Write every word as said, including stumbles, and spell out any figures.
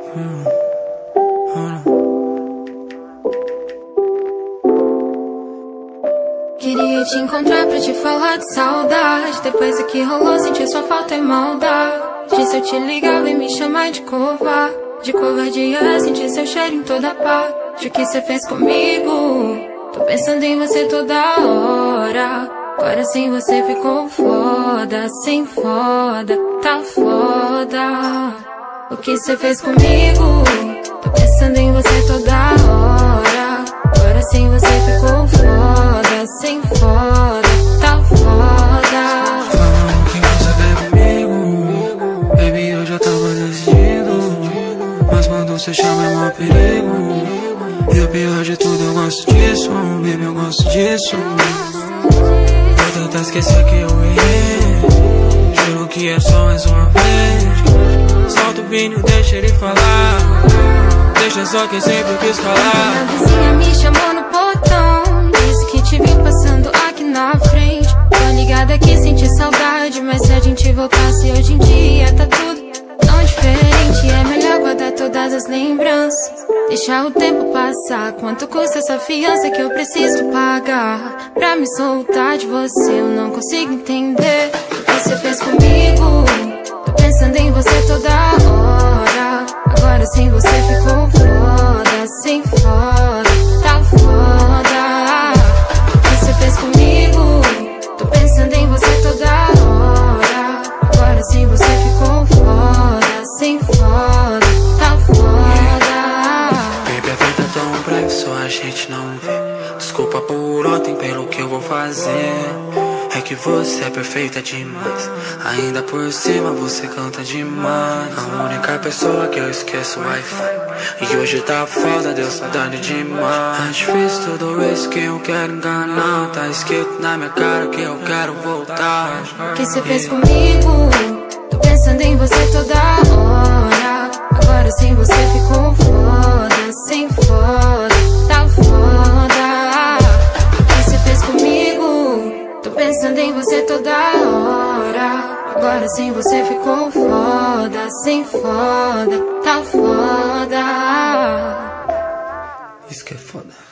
hum. Queria te encontrar pra te falar de saudade. Depois do que rolou, senti sua falta e maldade. Se eu te ligava e me chamar de covarde, de covardia, senti seu cheiro em toda parte. O que cê fez comigo? Tô pensando em você toda hora. Agora sem você ficou foda, sem foda, tá foda. O que cê fez comigo? Tô pensando em você toda hora. Agora sem você ficou foda, sem foda, tá foda. Falando que você quer comigo, baby, eu já tava decidido. Mas quando você chama é mó perigo. E o pior de tudo, eu gosto disso, baby, eu gosto disso. Vou tentar esquecer que eu errei. Juro que é só mais uma vez. Solta o vinho, deixa ele falar. Deixa só quem sempre quis falar. A vizinha me chamou no portão, disse que te viu passando aqui na frente. Tô ligada que senti saudade, mas se a gente voltasse hoje em dia tá tudo tão diferente. É melhor guardar todas as lembranças, deixar o tempo passar. Quanto custa essa fiança que eu preciso pagar? Pra me soltar de você eu não consigo entender o que você fez comigo. Tô pensando em você toda hora. Agora sem você ficou foda, sem foda, tá foda. O que você fez comigo? Tô pensando em você toda hora. Agora sem você ficou foda, sem foda, tá foda. Baby, a vida é tão breve, só a gente não vê. Desculpa por ontem, pelo que eu vou fazer. É que você é perfeita demais. Ainda por cima você canta demais. A única pessoa que eu esqueço o Wi-Fi. E hoje tá foda, Deus tá dando demais. É difícil toda vez que eu quero enganar. Tá escrito na minha cara que eu quero voltar. O que você fez comigo? Tô pensando em você toda hora. Agora sem você ficou foda, sem foda, tá foda. O que você fez comigo? Tô pensando em você toda hora. Agora sem você ficou foda, sem foda, tá foda. Isso que é foda.